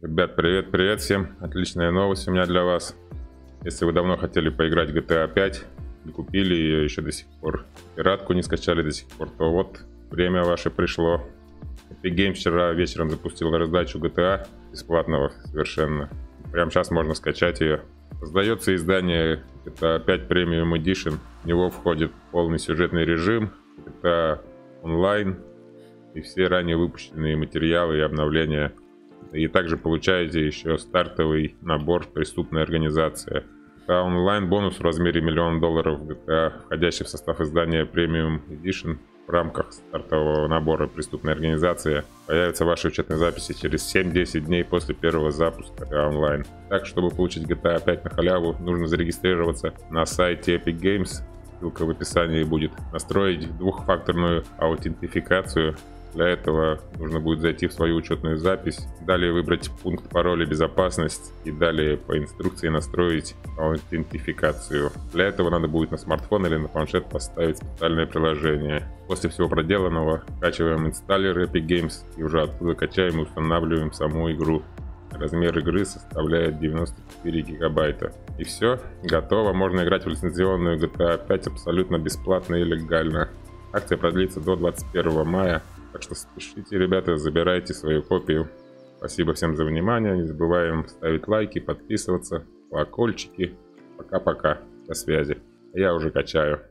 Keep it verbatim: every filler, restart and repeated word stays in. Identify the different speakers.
Speaker 1: Ребят, привет, привет всем. Отличная новость у меня для вас. Если вы давно хотели поиграть в джи ти эй пять, не купили ее еще до сих пор, пиратку не скачали до сих пор, то вот время ваше пришло. Epic Games вчера вечером запустил раздачу джи ти эй бесплатного совершенно. Прямо сейчас можно скачать ее. Создается издание джи ти эй пять Premium Edition. В него входит полный сюжетный режим, джи ти эй онлайн и все ранее выпущенные материалы и обновления. И также получаете еще стартовый набор «Преступная организация». джи ти эй онлайн бонус в размере миллион долларов джи ти эй, входящий в состав издания Premium Edition в рамках стартового набора «Преступная организация», появится в вашей учетной записи через семь-десять дней после первого запуска джи ти эй онлайн. Так, чтобы получить джи ти эй пять на халяву, нужно зарегистрироваться на сайте Epic Games, ссылка в описании будет, настроить двухфакторную аутентификацию. Для этого нужно будет зайти в свою учетную запись, далее выбрать пункт пароля «Безопасность» и далее по инструкции настроить аутентификацию. Для этого надо будет на смартфон или на планшет поставить специальное приложение. После всего проделанного скачиваем инсталлер Epic Games и уже оттуда качаем и устанавливаем саму игру. Размер игры составляет девяносто четыре гигабайта. И все, готово. Можно играть в лицензионную джи ти эй пять абсолютно бесплатно и легально. Акция продлится до двадцать первого мая. Так что спешите, ребята, забирайте свою копию. Спасибо всем за внимание. Не забываем ставить лайки, подписываться, колокольчики. Пока-пока. До связи. Я уже качаю.